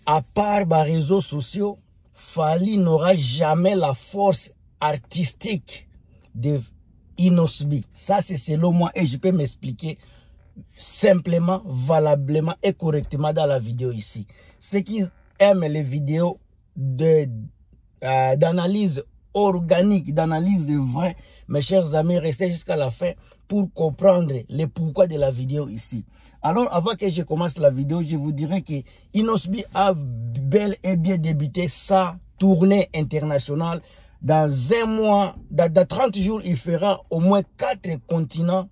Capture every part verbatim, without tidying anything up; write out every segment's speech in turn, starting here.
à part les réseaux sociaux, Fally n'aura jamais la force artistique de Inos B. Ça, c'est selon moi et je peux m'expliquer simplement, valablement et correctement dans la vidéo ici. Ceux qui aiment les vidéos de euh, d'analyse organique, d'analyse vraie, mes chers amis, restez jusqu'à la fin pour comprendre le pourquoi de la vidéo ici. Alors, avant que je commence la vidéo, je vous dirais que Inos B a bel et bien débuté sa tournée internationale. Dans un mois, dans, dans trente jours, il fera au moins quatre continents,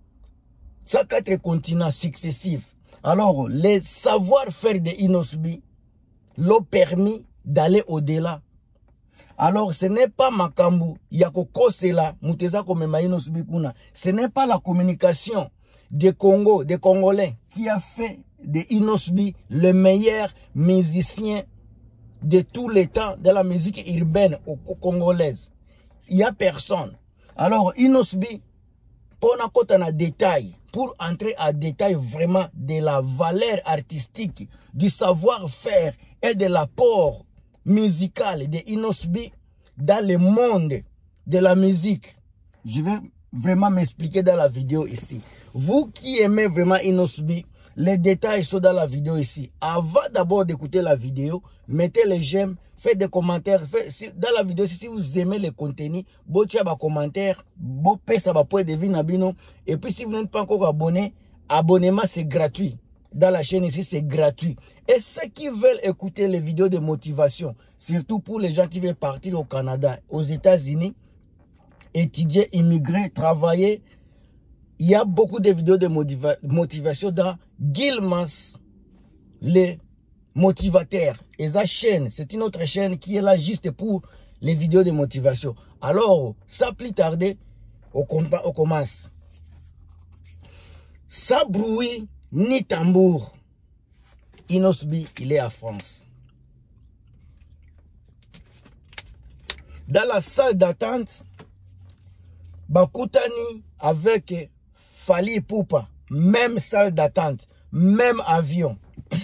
ça quatre continents successifs. Alors, les savoir-faire de Inos B l'ont permis d'aller au-delà. Alors, ce n'est pas Makambu, Yakoko Sela, Muteza Komema Inos B Kuna. Ce n'est pas la communication des Congo, des Congolais, qui a fait de Inos B le meilleur musicien de tous les temps de la musique urbaine congolaise. Il n'y a personne. Alors, Inos B, pour un détail, pour entrer à détail vraiment de la valeur artistique, du savoir-faire et de l'apport musical de Inos B dans le monde de la musique. Je vais vraiment m'expliquer dans la vidéo ici. Vous qui aimez vraiment Inos B, les détails sont dans la vidéo ici. Avant d'abord d'écouter la vidéo, mettez les j'aime, faites des commentaires. Faites, si, dans la vidéo, si vous aimez le contenu, vous mettez des commentaires, vous payez ça pour deviner. Et puis si vous n'êtes pas encore abonné, abonnement c'est gratuit. Dans la chaîne ici, c'est gratuit. Et ceux qui veulent écouter les vidéos de motivation, surtout pour les gens qui veulent partir au Canada, aux États-Unis, étudier, immigrer, travailler, il y a beaucoup de vidéos de motiva motivation dans Gilmas, les motivateurs. Et sa chaîne, c'est une autre chaîne qui est là juste pour les vidéos de motivation. Alors, sans plus tarder, on, on commence. Sans bruit ni tambour, Inos B, il est à France. Dans la salle d'attente, Bakutani avec Fally Ipupa, même salle d'attente, même avion.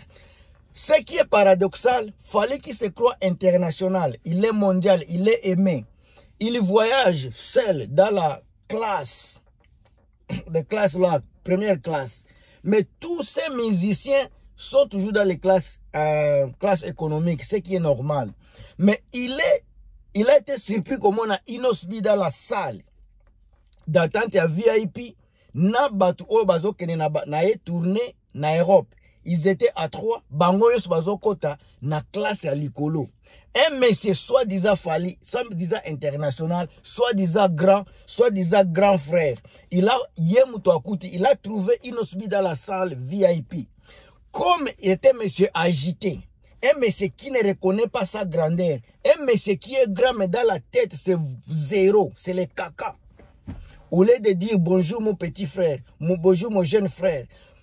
Ce qui est paradoxal, Fally qui se croit international, il est mondial, il est aimé. Il voyage seul dans la classe, de classe là, première classe. Mais tous ces musiciens sont toujours dans les classes, euh, classes économiques, ce qui est normal. Mais il est, il a été surpris comme on a Inos B dans la salle d'attente à V I P. Na batu o bazo kene na na e tourné na Europe. Ils étaient à trois. Bango yos bazo kota na classe à l'icolo. Un monsieur soi-disant Fally, soi-disant international, soi-disant grand, soi-disant grand frère. Il a yemuto akuti, il a trouvé Inos B dans la salle V I P. Comme il était monsieur agité, un monsieur qui ne reconnaît pas sa grandeur, un monsieur qui est grand mais dans la tête c'est zéro, c'est le caca. Au lieu de dire bonjour mon petit frère, mon bonjour mon jeune frère,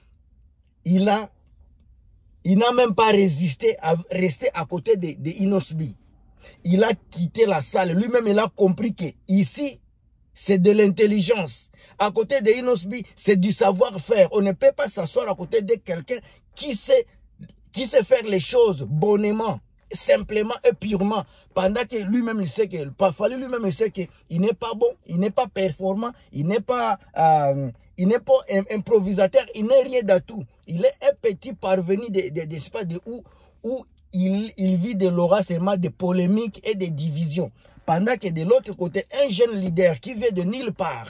il a, il n'a même pas résisté à rester à côté de, de Inos B. Il a quitté la salle. Lui-même, il a compris que ici, c'est de l'intelligence. À côté de Inos B, c'est du savoir-faire. On ne peut pas s'asseoir à côté de quelqu'un qui sait, qui sait faire les choses bonnement, simplement et purement, pendant que lui-même il sait que Fally lui-même il sait que il n'est pas bon, il n'est pas performant, il n'est pas euh, il n'est pas un improvisateur, il n'est rien de tout. Il est un petit parvenu de de, de, pas de où où il, il vit de l'aura seulement de polémiques et de divisions. Pendant que de l'autre côté, un jeune leader qui vient de nulle part,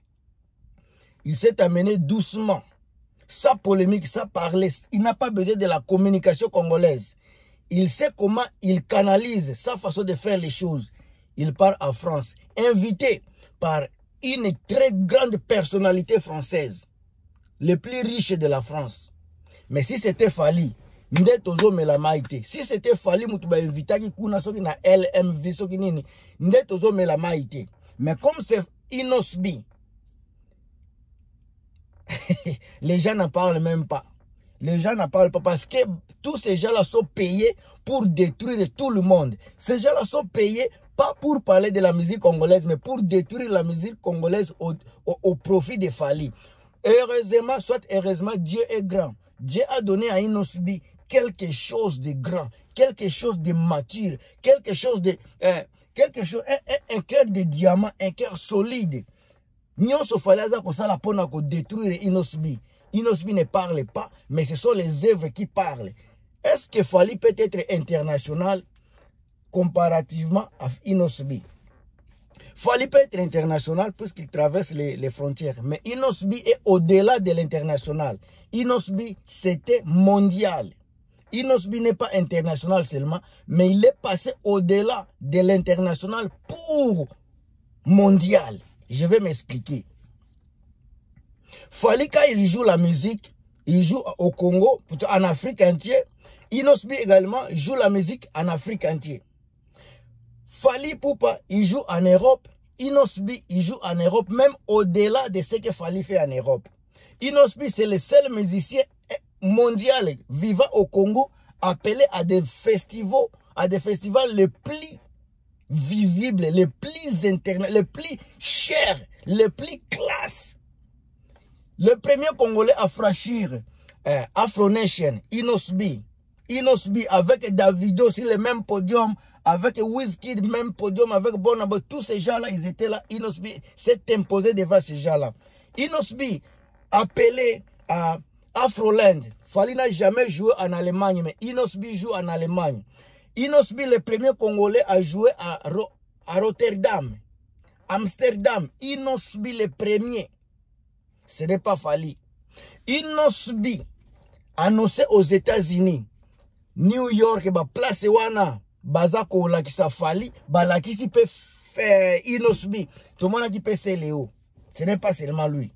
il s'est amené doucement, sans polémique, sans parler. Il n'a pas besoin de la communication congolaise. Il sait comment il canalise sa façon de faire les choses. Il part en France, invité par une très grande personnalité française, le plus riche de la France. Mais si c'était Fally, si c'était Fally, mutuba invité qui kuna soki na L M V soki nini, ndetozo mela maite. Mais comme c'est Inos B, les gens n'en parlent même pas. Les gens n'en parlent pas parce que tous ces gens-là sont payés pour détruire tout le monde. Ces gens-là sont payés pas pour parler de la musique congolaise, mais pour détruire la musique congolaise au, au, au profit de Fally. Heureusement, soit heureusement, Dieu est grand. Dieu a donné à Inos B quelque chose de grand, quelque chose de mature, quelque chose de... Euh, quelque chose, un, un, un cœur de diamant, un cœur solide. Nyonso falaza ko sala pona ko détruire Inosbi. Inosbi ne parle pas, mais ce sont les œuvres qui parlent. Est-ce que Fally peut être international comparativement à Inosbi? Fally peut être international puisqu'il traverse les, les frontières. Mais Inosbi est au-delà de l'international. Inosbi, c'était mondial. Inosbi n'est pas international seulement, mais il est passé au-delà de l'international pour mondial. Je vais m'expliquer. Fally, quand il joue la musique, il joue au Congo, en Afrique entière. Inosbi également joue la musique en Afrique entière. Fally Ipupa, il joue en Europe. Inosbi, il joue en Europe, même au-delà de ce que Fally fait en Europe. Inosbi, c'est le seul musicien mondial vivant au Congo, appelé à des festivals, à des festivals les plus visibles, les plus internes, les plus chers, les plus classes. Le premier Congolais à franchir euh, Afro Nation, Inosbi. Inosbi avec Davido sur le même podium, avec Wizkid, même podium, avec Bonabo, tous ces gens-là, ils étaient là. Inosbi s'est imposé devant ces gens-là. Inosbi, appelé à Afroland. Fally n'a jamais joué en Allemagne, mais Inosbi joue en Allemagne. Inosbi, le premier Congolais à jouer à, Ro à Rotterdam, Amsterdam. Inosbi, le premier. Ce n'est pas Fally. Inosbi, annoncé aux États-Unis, New York, ba place wana, bazako lakisa Fally, ba lakisi pe Inosbi. Tout le monde a dit que c'est Léo. Ce n'est pas seulement lui.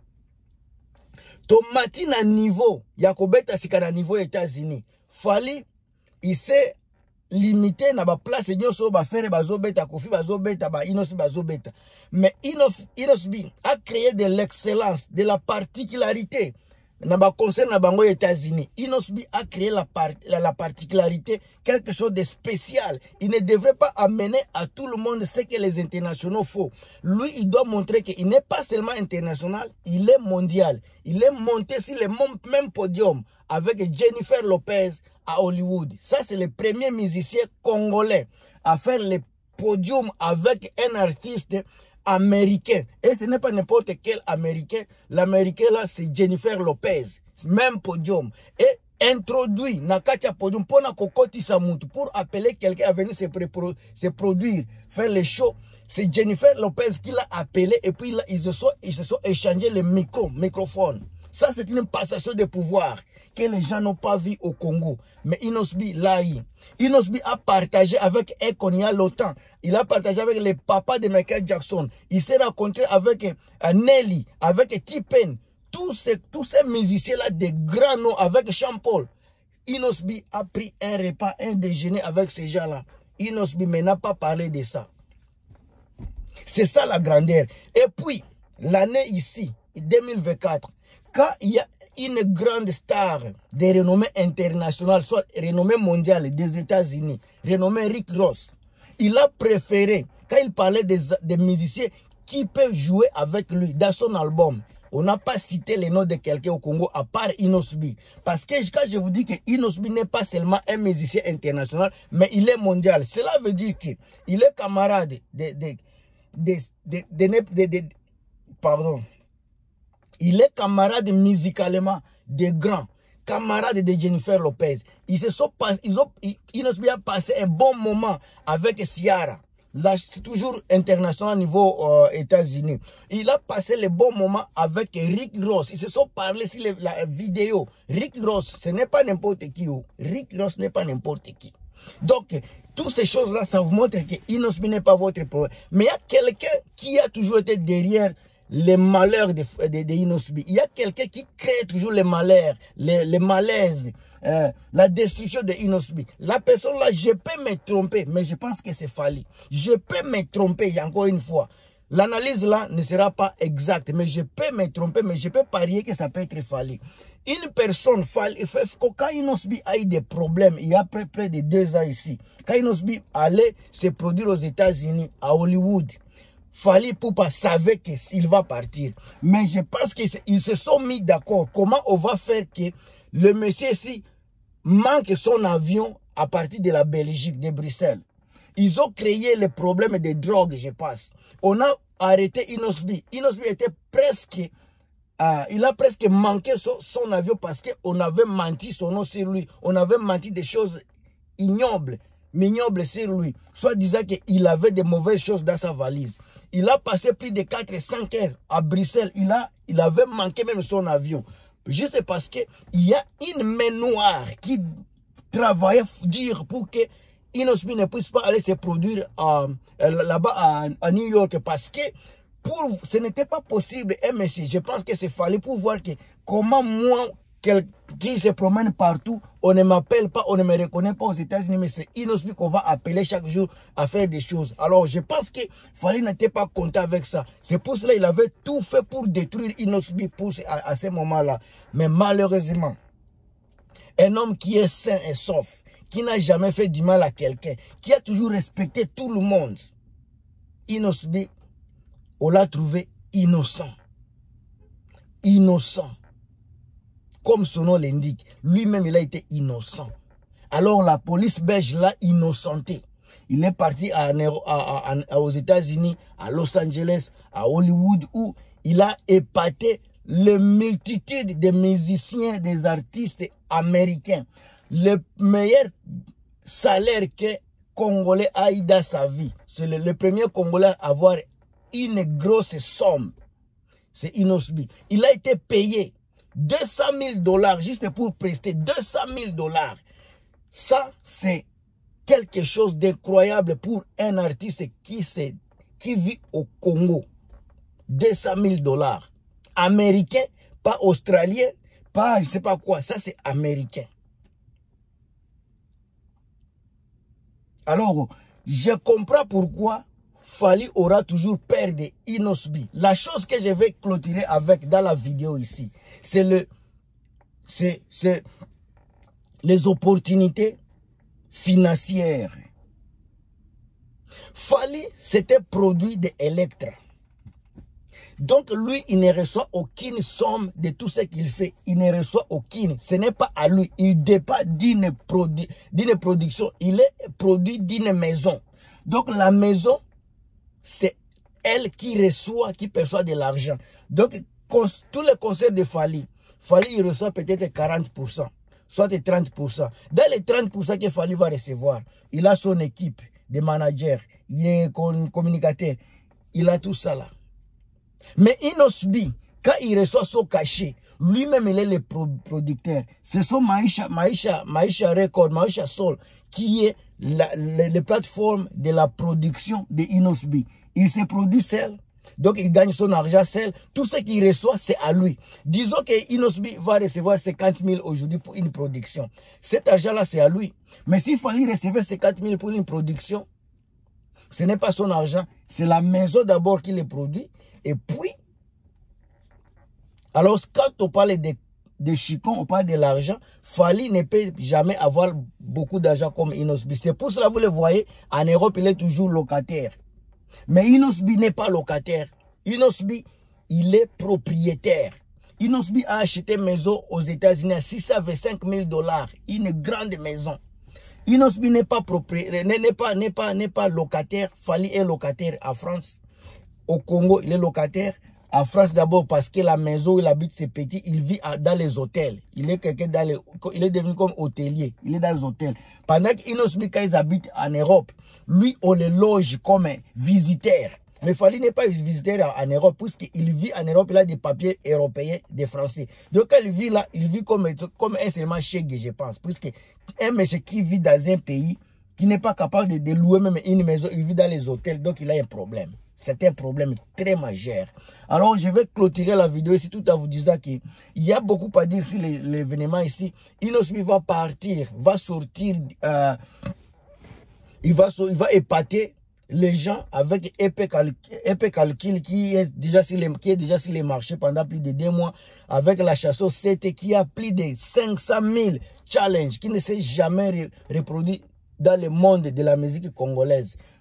Tomati na niveau, Yakobeta sika na niveau États-Unis. Fally, il s'est limité na ba place nyoso ba faire bazobeta, Kofi bazobeta, ba Inosbi bazobeta. Mais Inosbi a créé de l'excellence, de la particularité. Na ba concert na bango États-Unis. Inosbi a créé la, part, la, la particularité, quelque chose de spécial. Il ne devrait pas amener à tout le monde ce que les internationaux font. Lui, il doit montrer qu'il n'est pas seulement international, il est mondial. Il est monté sur le même podium avec Jennifer Lopez à Hollywood. Ça, c'est le premier musicien congolais à faire le podium avec un artiste américain. Et ce n'est pas n'importe quel américain. L'américain là, c'est Jennifer Lopez. Même podium. Et introduit Nakacha podium pour Kokoti Samutu, pour appeler quelqu'un à venir se, se produire, faire les shows. C'est Jennifer Lopez qui l'a appelé et puis là, ils se sont, ils se sont échangés les micros, microphones. Ça, c'est une passation de pouvoir que les gens n'ont pas vu au Congo. Mais Inosbi l'a eu. Inosbi a partagé avec Akon il y a longtemps. Il a partagé avec les papas de Michael Jackson. Il s'est rencontré avec uh, Nelly, avec T-Pain. Tous ces, tous ces musiciens-là, des grands noms, avec Sean Paul. Inosbi a pris un repas, un déjeuner avec ces gens-là. Inosbi mais n'a pas parlé de ça. C'est ça la grandeur. Et puis, l'année ici, deux mille vingt-quatre, quand il y a une grande star de renommée internationale, soit renommée mondiale des États-Unis, renommée Rick Ross, il a préféré, quand il parlait des, des musiciens qui peuvent jouer avec lui dans son album, on n'a pas cité le nom de quelqu'un au Congo à part Inosbi. Parce que quand je vous dis que Inosbi n'est pas seulement un musicien international, mais il est mondial. Cela veut dire qu'il est camarade de, de, de, de, de, de, de, de pardon, il est camarade musicalement des grands, camarade de Jennifer Lopez. Ils se sont pas, ils ont, Inosbi a passé un bon moment avec Ciara. Là, c'est toujours international au niveau euh, États-Unis. Il a passé le bon moment avec Rick Ross. Ils se sont parlé sur les, la vidéo. Rick Ross, ce n'est pas n'importe qui. Oh. Rick Ross n'est pas n'importe qui. Donc, toutes ces choses-là, ça vous montre que Inosbi n'est pas votre problème. Mais il y a quelqu'un qui a toujours été derrière les malheurs de, de, de Inosbi. Il y a quelqu'un qui crée toujours les malheurs, les, les malaises, euh, la destruction de Inosbi. La personne là, je peux me tromper, mais je pense que c'est Fally. Je peux me tromper, encore une fois. L'analyse là ne sera pas exacte, mais je peux me tromper, mais je peux parier que ça peut être Fally. Une personne, Fally, quand Inosbi a eu des problèmes, il y a près, près de deux ans ici, quand Inosbi allait se produire aux États-Unis, à Hollywood, Fally Ipupa savait qu'il va partir. Mais je pense qu'ils se sont mis d'accord. Comment on va faire que le monsieur ici manque son avion à partir de la Belgique, de Bruxelles. Ils ont créé le problème des drogues, je pense. On a arrêté Inosbi. Inosbi était presque... Euh, il a presque manqué son, son avion parce qu'on avait menti son nom sur lui. On avait menti des choses ignobles, ignobles sur lui. Soit disant qu'il avait des mauvaises choses dans sa valise. Il a passé plus de quatre à cinq heures à Bruxelles. Il, a, il avait manqué même son avion. Juste parce qu'il y a une main noire qui travaillait dur pour que Inosbi ne puisse pas aller se produire euh, là-bas à, à New York. Parce que pour, ce n'était pas possible, hein, monsieur. Je pense que c'est fallait pour voir que comment moi, qui se promène partout, on ne m'appelle pas, on ne me reconnaît pas aux États-Unis, mais c'est Inosbi qu'on va appeler chaque jour à faire des choses. Alors, je pense que Fally n'était pas content avec ça. C'est pour cela qu'il avait tout fait pour détruire Inosbi pour, à, à ce moment-là. Mais malheureusement, un homme qui est sain et sauf, qui n'a jamais fait du mal à quelqu'un, qui a toujours respecté tout le monde, Inosbi, on l'a trouvé innocent. Innocent. Comme son nom l'indique, lui-même il a été innocent. Alors la police belge l'a innocenté. Il est parti à, à, à, à, aux États-Unis, à Los Angeles, à Hollywood, où il a épaté les multitudes de musiciens, des artistes américains. Le meilleur salaire que Congolais a eu dans sa vie. C'est le, le premier Congolais à avoir une grosse somme. C'est Inosbi. Il a été payé deux cent mille dollars juste pour prester deux cent mille dollars. Ça, c'est quelque chose d'incroyable pour un artiste qui, qui vit au Congo. deux cent mille dollars. Américain, pas australien, pas je sais pas quoi. Ça, c'est américain. Alors, je comprends pourquoi Fally aura toujours peur de Inosbi. La chose que je vais clôturer avec dans la vidéo ici, c'est le, c'est, c'est les opportunités financières. Fally s'était produit de Electra. Donc lui, il ne reçoit aucune somme de tout ce qu'il fait. Il ne reçoit aucune. Ce n'est pas à lui. Il dépend d'une produ d'une production. Il est produit d'une maison. Donc la maison, c'est elle qui reçoit, qui perçoit de l'argent. Donc tous les concerts de Fally, Fally il reçoit peut-être quarante pour cent, soit trente pour cent. Dans les trente pour cent que Fally va recevoir, il a son équipe de managers, il est communicateur, il a tout ça là. Mais Inosbi, quand il reçoit son cachet, lui-même il est le pro producteur. C'est son Maisha, Maisha, Maisha Record, Maisha Soul, qui est la, la, la plateforme de la production de Inosbi. Il se produit seul, donc il gagne son argent seul. Tout ce qu'il reçoit, c'est à lui. Disons que Inosbi va recevoir cinquante mille aujourd'hui pour une production. Cet argent-là, c'est à lui. Mais s'il fallait recevoir cinquante mille pour une production, ce n'est pas son argent. C'est la maison d'abord qui le produit. Et puis, alors quand on parle de, de Chicon, on parle de l'argent, Fally ne peut jamais avoir beaucoup d'argent comme Inosbi. C'est pour cela que vous le voyez, en Europe, il est toujours locataire. Mais Inosbi n'est pas locataire. Inosbi, il est propriétaire. Inosbi a acheté une maison aux États-Unis à six cent vingt-cinq mille dollars. Une grande maison. Inosbi n'est pas propriétaire, n'est pas, n'est pas, n'est pas locataire. Fally est locataire en France. Au Congo, il est locataire. En France d'abord parce que la maison où il habite c'est petit. Il vit dans les hôtels. Il est quelqu'un dans les, il est devenu comme hôtelier. Il est dans les hôtels. Pendant qu'Inosbi, quand ils habitent en Europe, lui, on le loge comme un visiteur. Mais Fally n'est pas visiteur en Europe puisqu'il vit en Europe. Il a des papiers européens, des Français. Donc quand il vit là, il vit comme, comme un seulement chèque, je pense. Puisque un monsieur qui vit dans un pays qui n'est pas capable de, de louer même une maison, il vit dans les hôtels. Donc il a un problème. C'est un problème très majeur. Alors, je vais clôturer la vidéo ici tout en vous disant qu'il y a beaucoup à dire sur l'événement ici. Inosbi va partir, va sortir, euh, il, va, il va épater les gens avec Épée Calcul qui est déjà sur les, qui est déjà sur les marchés pendant plus de deux mois, avec la chanson C T qui a plus de cinq cent mille challenges, qui ne s'est jamais reproduit dans le monde de la musique congolaise.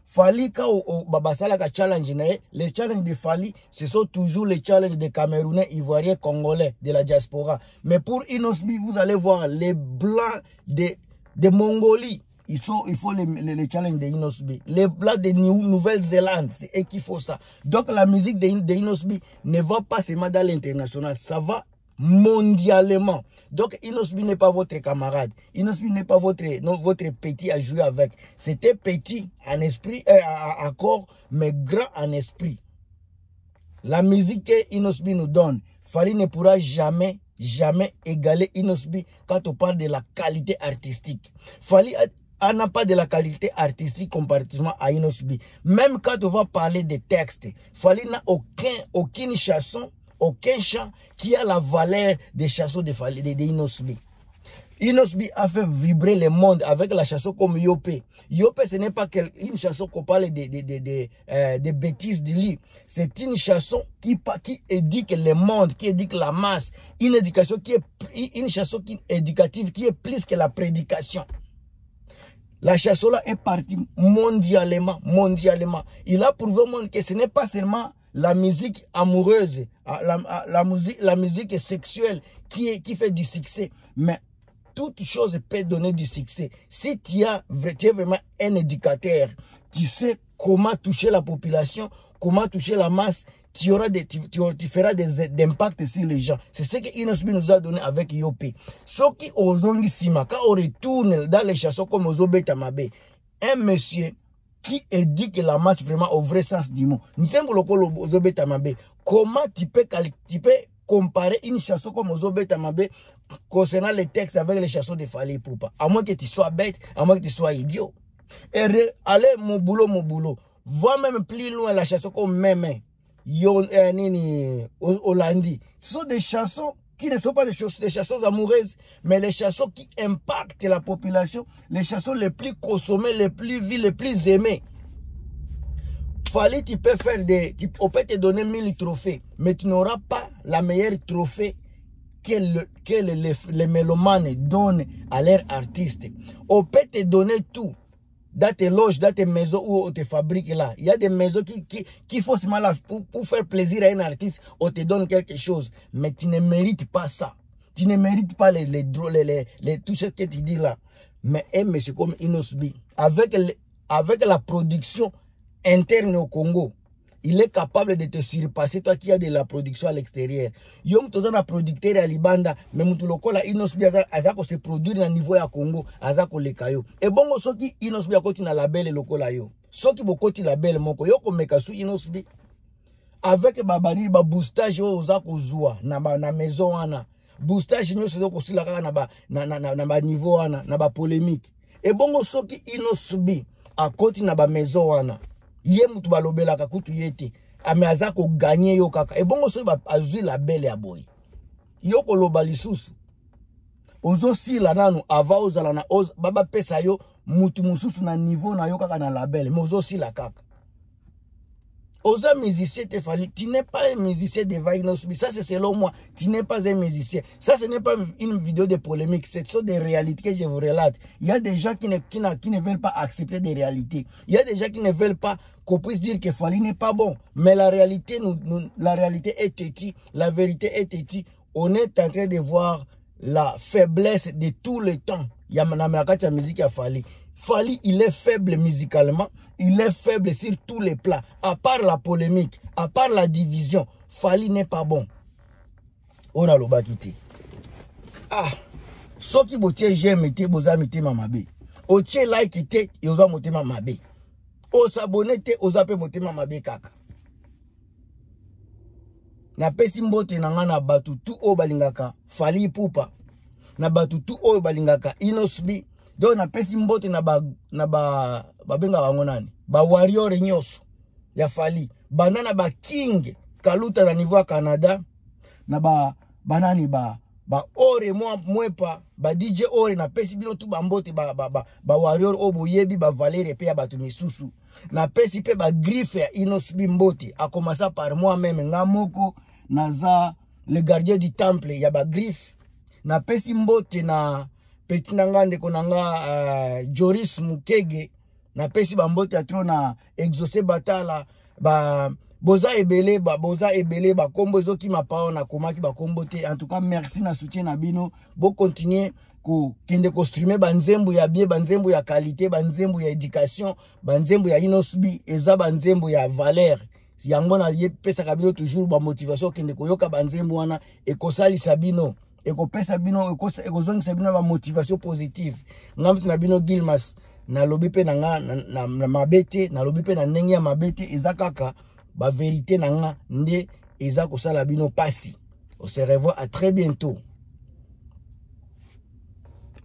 Fali ka o, o babasala ka challenge nae, les challenges de Fali, ce sont toujours les challenges des Camerounais, Ivoiriens, Congolais, de la diaspora. Mais pour Inosbi, vous allez voir les blancs de, de Mongolie. Il faut, il faut les, les, les challenges de Inosbi. Les blancs de Nouvelle-Zélande, c'est eux qui font ça. Donc la musique de, de Inosbi ne va pas seulement dans l'international, ça va mondialement. Donc Inosbi n'est pas votre camarade. Inosbi n'est pas votre, non, votre petit à jouer avec. C'était petit en esprit, euh, à, à corps, mais grand en esprit. La musique que Inosbi nous donne, Fali ne pourra jamais, jamais égaler Inosbi quand on parle de la qualité artistique. Fali n'a pas de la qualité artistique comparativement à Inosbi. Même quand on va parler des textes, Fali n'a aucun, aucune chanson, aucun chant qui a la valeur des chansons de Fali, de, de Inosbi. Inosbi a fait vibrer le monde avec la chanson comme Yopé. Yopé, ce n'est pas une chanson qu'on parle de, de, de, de, euh, de bêtises de lit. C'est une chanson qui, qui éduque le monde, qui éduque la masse. Une éducation qui est, une chanson qui est éducative, qui est plus que la prédication. La chanson-là est partie mondialement, mondialement. Il a prouvé au monde que ce n'est pas seulement la musique amoureuse, la, la, la, musique, la musique sexuelle qui, est, qui fait du succès. Mais toute chose peut donner du succès. Si tu, as, tu es vraiment un éducateur, tu sais comment toucher la population, comment toucher la masse, tu, auras des, tu, tu, tu feras des, des impacts sur les gens. C'est ce que Inosbi nous a donné avec Yopé. Ce qui ozongi sima, quand on retourne dans les chansons comme Ozobe Tamabe, un monsieur qui éduque la masse vraiment au vrai sens du mot. Comment tu peux, tu peux comparer une chanson comme Ozobe Tamabe concernant les textes avec les chansons de Fali Poupa? À moins que tu sois bête, à moins que tu sois idiot. Et allez, mon boulot, mon boulot. Va même plus loin la chanson comme Mémé, Yon, euh, Nini, Hollandi. Ce sont des chansons qui ne sont pas des, choses, des chansons amoureuses, mais les chansons qui impactent la population, les chansons les plus consommées, les plus vues, les plus aimées. Fali, tu peux faire des, tu, on peut te donner mille trophées, mais tu n'auras pas la meilleure trophée que, le, que les, les, les mélomanes donnent à leurs artistes. On peut te donner tout. Dans tes loges, dans tes maisons où on te fabrique là. Il y a des maisons qui, qui, qui font seulement là pour, pour faire plaisir à un artiste, on te donne quelque chose. Mais tu ne mérites pas ça. Tu ne mérites pas les, les, les, les, les tout ce que tu dis là. Mais un monsieur comme Inosbi, avec, avec la production interne au Congo, il est capable de te surpasser, toi qui as de la production à l'extérieur. Yom toza na producteur à Libanda, mais mutu lokola Inosbi azako se produire na niveau ya Congo, azako lekayo. Et bongo soki Inosbi akoti na label lokola yo. Soki bokoti label moko, yo komeka su Inosbi. Avec babani ba boostage yo ozako zua na ba na maison wana. Boostage nyo sezo kosila kaka na ba na na na, na ba niveau wana, na ba polémique. Et bongo soki Inosbi akoti na ba maison wana. Ye mutu balobela kakutu yete ame azako gagner yo kaka. E bongo so ba azui la belle ya boy. Yo ko loba lisusu. Ozo si la nanu ava ozala na oz baba pesa yo mutu mususu na niveau na yo kaka na label. Mais ozo si la kaka. Ozo musicien te Fali, tu n'es pas un musicien de Inosbi. Ça c'est selon moi, tu n'es pas un musicien. Ça ce n'est pas une vidéo de polémique, c'est sur des réalités que je vous relate. Il y a des gens qui ne, qui, qui ne veulent pas accepter des réalités. Il y a des gens qui ne veulent pas qu'on puisse dire que Fali n'est pas bon. Mais la réalité, nous, nous, la réalité est têtue, la vérité est têtue. On est en train de voir la faiblesse de tout le temps. Il y a la musique à Fali. Fali, il est faible musicalement, il est faible sur tous les plans. À part la polémique, à part la division, Fali n'est pas bon. On a le bakité. Ah, ce qui vous tient, j'aime, te boza mite mamabe. O tient like te, yoza mote mamabe. O s'abonner te, oza pe mote mamabe kaka. Na pesi mbote na nga na batu tu o balingaka Fali Poupa. Na batu tu o balingaka Inosbi. Donc na pesi mbote na ba na ba babenga wango nani ba warrior nyoso ya Fali banana ba king kaluta na niveau ya Canada na ba banani ba ba ore mwa mwepa ba D J ore na pesi bino tu ba mbote ba ba ba, ba warrior obo yebi ba valere pe ya batu misusu na pesi pe ba griffe ya Inosbi mbote a commencer par moi même ngamoko naza le gardien du temple ya ba griffe na pesi mbote na Petit nanga ndeko nanga uh, Joris Mukege na pesi bambote atro na exaucer batala ba boza ebele ba boza ebele ba kombo zoki mapao na komaki ba kombo te. En tout cas merci na soutien na bino, bo continuer ko kende ko streamer banzembo ya bien, banzembo ya qualité, banzembo ya éducation, banzembo ya inosbi eza banzembo ya valeur. Si yango na ye pesa kabino toujours ba motivation kende ko yoka banzembo wana ekosali sabino ekopesa bino ekozongisa bino ba motivation positive. Ngamtu na bino Gilmas na lobi pe na nga na, na, na mabete na lobi pe na ndenge ya mabete eza kaka ba vérité na nga nde eza kosala bino pasi. On se revoit à très bientôt.